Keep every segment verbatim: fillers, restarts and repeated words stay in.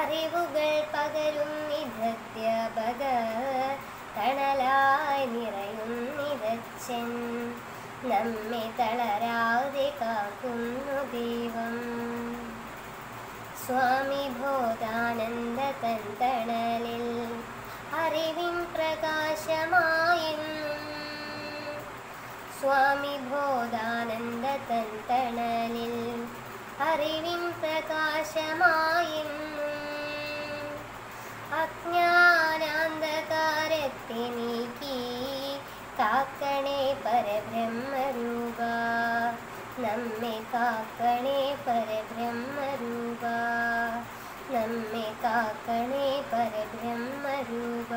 അറിവുകൾ പകരും നിധധ്യാപക തണലായി നിറയും നിറച്ചൻ നമ്മെ തളരാതെ കാക്കുന്നു ദൈവം. സ്വാമി ബോധാനന്ദ തൻ തണലിൽ അറിവിൻ പ്രകാശമായെന്നും സ്വാമി ബോധാനന്ദ തൻ തണലിൽ അറിവിൻ പ്രകാശമായെന്നും അജ്ഞാനാന്ധകാരത്തെ നീക്കി കാക്കണേ പരബ്രഹ്മരൂപ നമ്മെ കാക്കണേ പരബ്രഹ്മരൂപ നമ്മെ കാക്കണേ പരബ്രഹ്മരൂപ.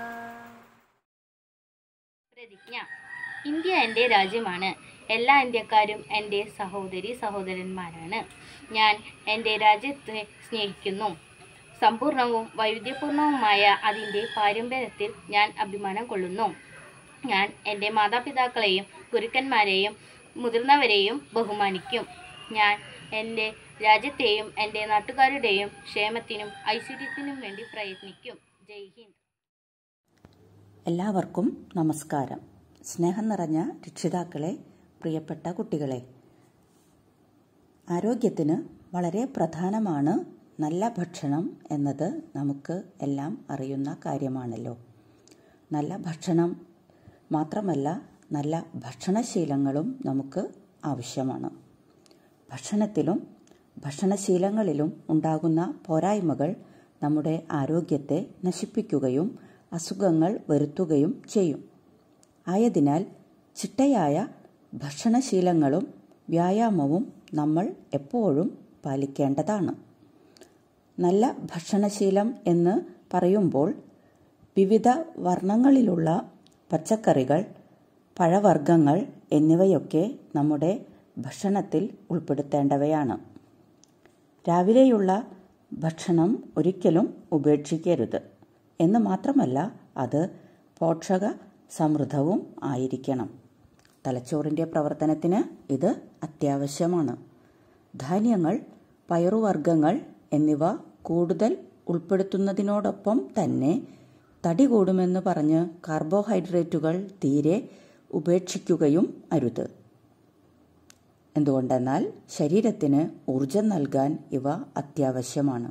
പ്രതിജ്ഞ. ഇന്ത്യ എൻ്റെ രാജ്യമാണ്. എല്ലാ ഇന്ത്യക്കാരും എൻ്റെ സഹോദരി സഹോദരന്മാരാണ്. ഞാൻ എൻ്റെ രാജ്യത്തെ സ്നേഹിക്കുന്നു. സമ്പൂർണവും വൈവിധ്യപൂർണവുമായ അതിൻ്റെ പാരമ്പര്യത്തിൽ ഞാൻ അഭിമാനം കൊള്ളുന്നു. ഞാൻ എൻ്റെ മാതാപിതാക്കളെയും ഗുരുക്കന്മാരെയും മുതിർന്നവരെയും ബഹുമാനിക്കും. ഞാൻ എൻ്റെ രാജ്യത്തെയും എൻ്റെ നാട്ടുകാരുടെയും ക്ഷേമത്തിനും ഐശ്വര്യത്തിനും വേണ്ടി പ്രയത്നിക്കും. ജയ് ഹിന്ദ്. എല്ലാവർക്കും നമസ്കാരം. സ്നേഹം നിറഞ്ഞ രക്ഷിതാക്കളെ, പ്രിയപ്പെട്ട കുട്ടികളെ, ആരോഗ്യത്തിന് വളരെ പ്രധാനമാണ് നല്ല ഭക്ഷണം എന്നത് നമുക്ക് എല്ലാം അറിയുന്ന കാര്യമാണല്ലോ. നല്ല ഭക്ഷണം മാത്രമല്ല, നല്ല ഭക്ഷണശീലങ്ങളും നമുക്ക് ആവശ്യമാണ്. ഭക്ഷണത്തിലും ഭക്ഷണശീലങ്ങളിലും ഉണ്ടാകുന്ന പോരായ്മകൾ നമ്മുടെ ആരോഗ്യത്തെ നശിപ്പിക്കുകയും അസുഖങ്ങൾ വരുത്തുകയും ചെയ്യും. ആയതിനാൽ ചിട്ടയായ ഭക്ഷണശീലങ്ങളും വ്യായാമവും നമ്മൾ എപ്പോഴും പാലിക്കേണ്ടതാണ്. നല്ല ഭക്ഷണശീലം എന്ന് പറയുമ്പോൾ വിവിധ വർണ്ണങ്ങളിലുള്ള പച്ചക്കറികൾ, പഴവർഗ്ഗങ്ങൾ എന്നിവയൊക്കെ നമ്മുടെ ഭക്ഷണത്തിൽ ഉൾപ്പെടുത്തേണ്ടവയാണ്. രാവിലെയുള്ള ഭക്ഷണം ഒരിക്കലും ഉപേക്ഷിക്കരുത് എന്ന് മാത്രമല്ല, അത് പോഷക സമൃദ്ധവും ആയിരിക്കണം. തലച്ചോറിൻ്റെ പ്രവർത്തനത്തിന് ഇത് അത്യാവശ്യമാണ്. ധാന്യങ്ങൾ, പയറുവർഗ്ഗങ്ങൾ എന്നിവ കൂടുതൽ ഉൾപ്പെടുത്തുന്നതിനോടൊപ്പം തന്നെ തടി കൂടുമെന്ന് പറഞ്ഞ് കാർബോഹൈഡ്രേറ്റുകൾ തീരെ ഉപേക്ഷിക്കുകയും അരുത്. എന്തുകൊണ്ടെന്നാൽ ശരീരത്തിന് ഊർജം നൽകാൻ ഇവ അത്യാവശ്യമാണ്.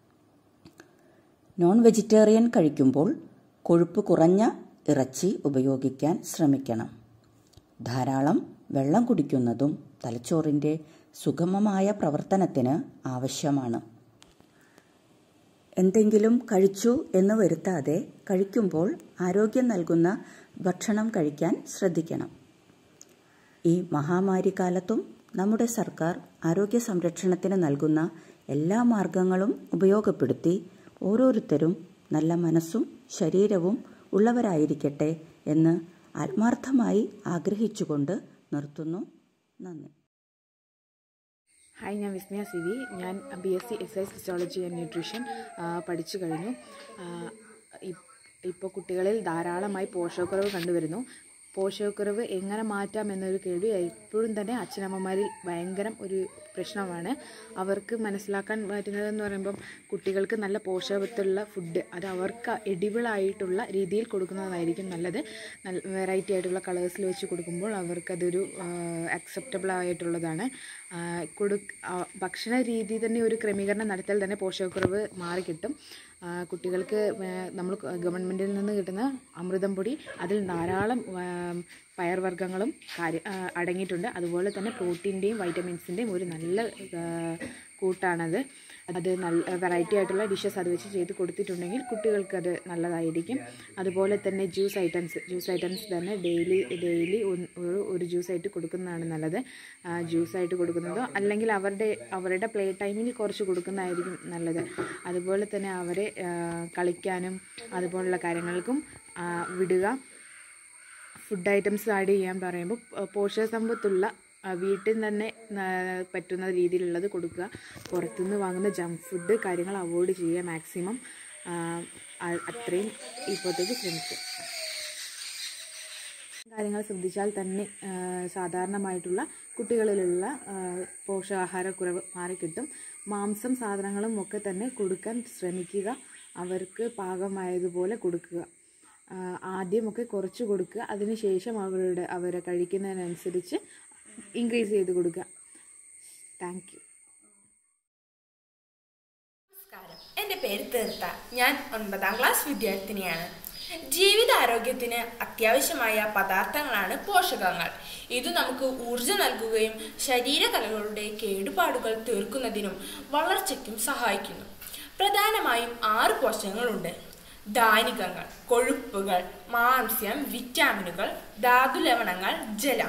നോൺ വെജിറ്റേറിയൻ കഴിക്കുമ്പോൾ കൊഴുപ്പ് കുറഞ്ഞ ഇറച്ചി ഉപയോഗിക്കാൻ ശ്രമിക്കണം. ധാരാളം വെള്ളം കുടിക്കുന്നതും തലച്ചോറിൻ്റെ സുഗമമായ പ്രവർത്തനത്തിന് ആവശ്യമാണ്. എന്തെങ്കിലും കഴിച്ചു എന്ന് വരുത്താതെ കഴിക്കുമ്പോൾ ആരോഗ്യം നൽകുന്ന ഭക്ഷണം കഴിക്കാൻ ശ്രദ്ധിക്കണം. ഈ മഹാമാരി കാലത്തും നമ്മുടെ സർക്കാർ ആരോഗ്യ സംരക്ഷണത്തിന് നൽകുന്ന എല്ലാ മാർഗങ്ങളും ഉപയോഗപ്പെടുത്തി ഓരോരുത്തരും നല്ല മനസ്സും ശരീരവും ഉള്ളവരായിരിക്കട്ടെ എന്ന് ആത്മാർത്ഥമായി ആഗ്രഹിച്ചുകൊണ്ട് നിർത്തുന്നു. നന്ദി. ഹായ്, ഞാൻ വിസ്മയ സി വി. ഞാൻ B S C exercise physiology and nutrition പഠിച്ചു കഴിഞ്ഞു. ഇപ്പോൾ കുട്ടികളിൽ ധാരാളമായി പോഷകക്കുറവ് കണ്ടുവരുന്നു. പോഷകക്കുറവ് എങ്ങനെ മാറ്റാം എന്നൊരു കേൾവി എപ്പോഴും തന്നെ അച്ഛനമ്മമാരിൽ ഭയങ്കരം ഒരു പ്രശ്നമാണ്. അവർക്ക് മനസ്സിലാക്കാൻ പറ്റുന്നതെന്ന് പറയുമ്പം കുട്ടികൾക്ക് നല്ല പോഷകത്തുള്ള ഫുഡ് അത് അവർക്ക് എഡിബിളായിട്ടുള്ള രീതിയിൽ കൊടുക്കുന്നതായിരിക്കും നല്ലത്. നല്ല വെറൈറ്റി ആയിട്ടുള്ള കളേഴ്സിൽ വെച്ച് കൊടുക്കുമ്പോൾ അവർക്കതൊരു അക്സെപ്റ്റബിൾ ആയിട്ടുള്ളതാണ്. കൊടു ഭക്ഷണ രീതി തന്നെ ഒരു ക്രമീകരണം നടത്തിയാൽ തന്നെ പോഷകക്കുറവ് മാറിക്കിട്ടും. കുട്ടികൾക്ക് നമ്മൾ ഗവൺമെൻറ്റിൽ നിന്ന് കിട്ടുന്ന അമൃതം പൊടി, അതിൽ ധാരാളം പയർവർഗ്ഗങ്ങളും കാര്യ അടങ്ങിയിട്ടുണ്ട്. അതുപോലെ തന്നെ പ്രോട്ടീൻ്റെയും വൈറ്റമിൻസിൻ്റെയും ഒരു നല്ല കൂട്ടാണത്. അത് നല്ല വെറൈറ്റി ആയിട്ടുള്ള ഡിഷസ് അത് വെച്ച് ചെയ്ത് കൊടുത്തിട്ടുണ്ടെങ്കിൽ കുട്ടികൾക്കത് നല്ലതായിരിക്കും. അതുപോലെ തന്നെ ജ്യൂസ് ഐറ്റംസ് ജ്യൂസ് ഐറ്റംസ് തന്നെ ഡെയിലി ഡെയിലി ഒരു ജ്യൂസായിട്ട് കൊടുക്കുന്നതാണ് നല്ലത്. ജ്യൂസായിട്ട് കൊടുക്കുന്നതോ അല്ലെങ്കിൽ അവരുടെ അവരുടെ പ്ലേ ടൈമിൽ കുറച്ച് കൊടുക്കുന്നതായിരിക്കും നല്ലത്. അതുപോലെ തന്നെ അവരെ കളിക്കാനും അതുപോലുള്ള കാര്യങ്ങൾക്കും വിടുക. ഫുഡ് ഐറ്റംസ് ആഡ് ചെയ്യാൻ പറയുമ്പോൾ പോഷകസമ്പത്തുള്ള വീട്ടിൽ തന്നെ പറ്റുന്ന രീതിയിലുള്ളത് കൊടുക്കുക. പുറത്തുനിന്ന് വാങ്ങുന്ന ജങ്ക് ഫുഡ് കാര്യങ്ങൾ അവോയ്ഡ് ചെയ്യുക മാക്സിമം. അത്രയും ഇപ്പോഴത്തേക്ക് ശ്രമിക്കുക. കാര്യങ്ങൾ ശ്രദ്ധിച്ചാൽ തന്നെ സാധാരണമായിട്ടുള്ള കുട്ടികളിലുള്ള പോഷകാഹാരക്കുറവ് മാറിക്കിട്ടും. മാംസം സാധനങ്ങളും ഒക്കെ തന്നെ കൊടുക്കാൻ ശ്രമിക്കുക. അവർക്ക് പാകമായതുപോലെ കൊടുക്കുക. ആദ്യമൊക്കെ കുറച്ച് കൊടുക്കുക, അതിനുശേഷം അവരുടെ അവരെ കഴിക്കുന്നതിനനുസരിച്ച് ഇൻക്രീസ് ചെയ്ത് കൊടുക്കുക. Thank you. നമസ്കാരം, എൻ്റെ പേര് തീർത്ത. ഞാൻ ഒൻപതാം ക്ലാസ് വിദ്യാർത്ഥിനിയാണ്. ജീവിതാരോഗ്യത്തിന് അത്യാവശ്യമായ പദാർത്ഥങ്ങളാണ് പോഷകങ്ങൾ. ഇത് നമുക്ക് ഊർജ്ജം നൽകുകയും ശരീരകലകളുടെ കേടുപാടുകൾ തീർക്കുന്നതിനും വളർച്ചയ്ക്കും സഹായിക്കുന്നു. പ്രധാനമായും ആറ് പോഷകങ്ങളുണ്ട്. ധാന്യങ്ങൾ, കൊഴുപ്പുകൾ, മാംസ്യം, വിറ്റാമിനുകൾ, ധാതുലവണങ്ങൾ, ജലം.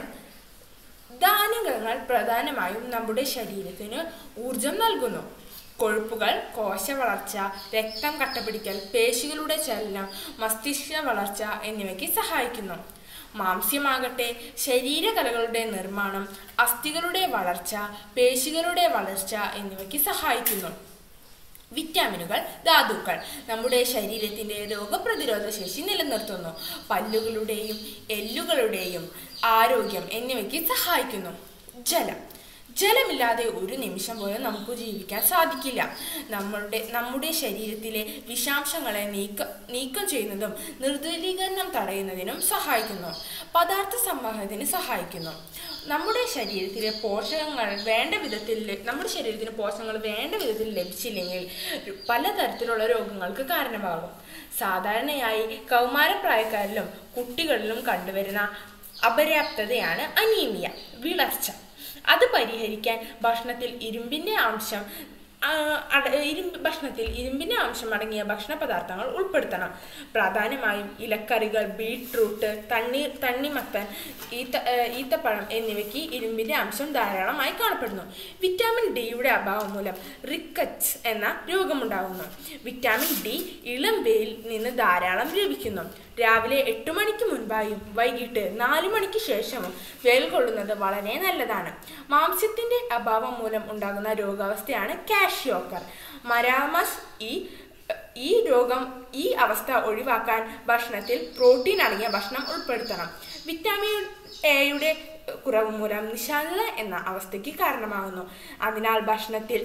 ധാന്യങ്ങൾ പ്രധാനമായും നമ്മുടെ ശരീരത്തിന് ഊർജം നൽകുന്നു. കൊഴുപ്പുകൾ കോശവളർച്ച, രക്തം കട്ടപിടിക്കൽ, പേശികളുടെ ചലനം, മസ്തിഷ്ക വളർച്ച എന്നിവയ്ക്ക് സഹായിക്കുന്നു. മാംസ്യമാകട്ടെ ശരീരകലകളുടെ നിർമ്മാണം, അസ്ഥികളുടെ വളർച്ച, പേശികളുടെ വളർച്ച എന്നിവയ്ക്ക് സഹായിക്കുന്നു. വിറ്റാമിനുകൾ, ധാതുക്കൾ നമ്മുടെ ശരീരത്തിൻ്റെ രോഗപ്രതിരോധ ശേഷി നിലനിർത്തുന്നു. പല്ലുകളുടെയും എല്ലുകളുടെയും ആരോഗ്യം എന്നിവയ്ക്ക് സഹായിക്കുന്നു. ജലം. ജലമില്ലാതെ ഒരു നിമിഷം പോലും നമുക്ക് ജീവിക്കാൻ സാധിക്കില്ല. നമ്മളുടെ നമ്മുടെ ശരീരത്തിലെ വിഷാംശങ്ങളെ നീക്ക നീക്കം ചെയ്യുന്നതും നിർജ്ജലീകരണം തടയുന്നതിനും സഹായിക്കുന്നു. പദാർത്ഥ സംവഹനത്തിന് സഹായിക്കുന്നു. നമ്മുടെ ശരീരത്തിലെ പോഷകങ്ങൾ വേണ്ട വിധത്തിൽ നമ്മുടെ ശരീരത്തിന് പോഷകങ്ങൾ വേണ്ട വിധത്തിൽ ലഭിച്ചില്ലെങ്കിൽ പലതരത്തിലുള്ള രോഗങ്ങൾക്ക് കാരണമാകും. സാധാരണയായി കൗമാരപ്രായക്കാരിലും കുട്ടികളിലും കണ്ടുവരുന്ന അപര്യാപ്തതയാണ് അനീമിയ, വിളർച്ച. അത് പരിഹരിക്കാൻ ഭക്ഷണത്തിൽ ഇരുമ്പിൻ്റെ അംശം ഇരുമ്പ് ഭക്ഷണത്തിൽ ഇരുമ്പിൻ്റെ അംശം അടങ്ങിയ ഭക്ഷണ പദാർത്ഥങ്ങൾ ഉൾപ്പെടുത്തണം. പ്രധാനമായും ഇലക്കറികൾ, ബീട്രൂട്ട്, തണ്ണീർ തണ്ണിമത്തൻ, ഈത്ത ഈത്തപ്പഴം എന്നിവയ്ക്ക് ഇരുമ്പിൻ്റെ അംശം ധാരാളമായി കാണപ്പെടുന്നു. വിറ്റാമിൻ ഡിയുടെ അഭാവം മൂലം റിക്കറ്റ്സ് എന്ന രോഗമുണ്ടാകുന്നു. വിറ്റാമിൻ ഡി ഇളം വെയിൽ നിന്ന് ധാരാളം ലഭിക്കുന്നു. രാവിലെ എട്ട് മണിക്ക് മുൻപായും വൈകിട്ട് നാല് മണിക്ക് ശേഷവും വെയിൽ കൊള്ളുന്നത് വളരെ നല്ലതാണ്. മാംസ്യത്തിൻ്റെ അഭാവം മൂലം ഉണ്ടാകുന്ന രോഗാവസ്ഥയാണ് ക്വാഷിയോക്കർ മരാമസ്. ഈ ഈ രോഗം ഈ അവസ്ഥ ഒഴിവാക്കാൻ ഭക്ഷണത്തിൽ പ്രോട്ടീൻ അടങ്ങിയ ഭക്ഷണം ഉൾപ്പെടുത്തണം. വിറ്റാമിൻ എയുടെ കുറവ് മൂലം നിശാചലത എന്ന അവസ്ഥയ്ക്ക് കാരണമാകുന്നു. അതിനാൽ ഭക്ഷണത്തിൽ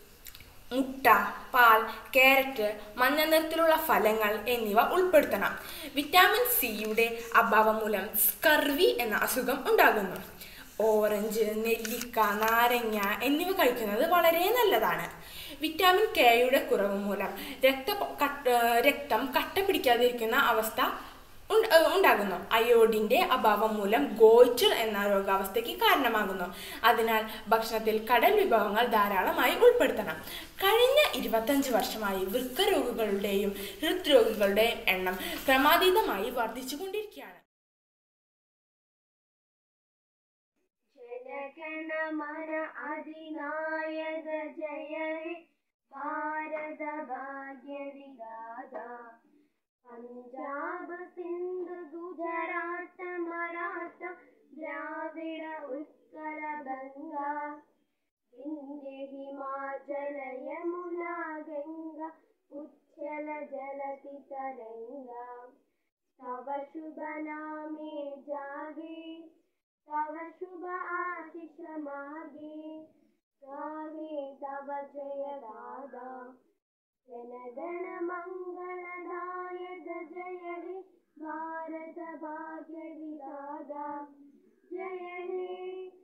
മുട്ട, പാൽ, കാരറ്റ്, മഞ്ഞ നിറത്തിലുള്ള ഫലങ്ങൾ എന്നിവ ഉൾപ്പെടുത്തണം. വിറ്റാമിൻ സിയുടെ അഭാവം മൂലം സ്കർവി എന്ന അസുഖം ഉണ്ടാകുന്നു. ഓറഞ്ച്, നെല്ലിക്ക, നാരങ്ങ എന്നിവ കഴിക്കുന്നത് വളരെ നല്ലതാണ്. വിറ്റാമിൻ കെയുടെ കുറവ് മൂലം രക്ത രക്തം കട്ട പിടിക്കാതിരിക്കുന്ന അവസ്ഥ ഉണ്ടാകുന്നു. അയോഡിൻ്റെ അഭാവം മൂലം ഗോയിറ്റർ എന്ന രോഗാവസ്ഥയ്ക്ക് കാരണമാകുന്നു. അതിനാൽ ഭക്ഷണത്തിൽ കടൽ വിഭവങ്ങൾ ധാരാളമായി ഉൾപ്പെടുത്തണം. കഴിഞ്ഞ ഇരുപത്തഞ്ച് വർഷമായി വൃക്ക രോഗികളുടെയും ഹൃദ്രോഗികളുടെയും എണ്ണം ക്രമാതീതമായി വർദ്ധിച്ചുകൊണ്ടിരിക്കുകയാണ്. ജനഗണമന അധിനായക ജയ ഹേ ഭാരത ഭാഗ്യ വിധാത. പഞ്ചാബ്, സിന്ധ്, ഗുജറാത്ത്, മറാഠ, ദ്രാവിഡ, ഉത്കല, ഗംഗ, വിന്ധ്യ, ഹിമാചല, യമുന, ഗംഗ, ഉച്ഛല, ജലധി, തരംഗ. തവ ശുഭ നാമേ ജാഗേ, तव शुभ आशीष मागे, गाहे तव जय दादा. जनगण मंगलदायक जय हे भारत भाग्य विधाता. जय हे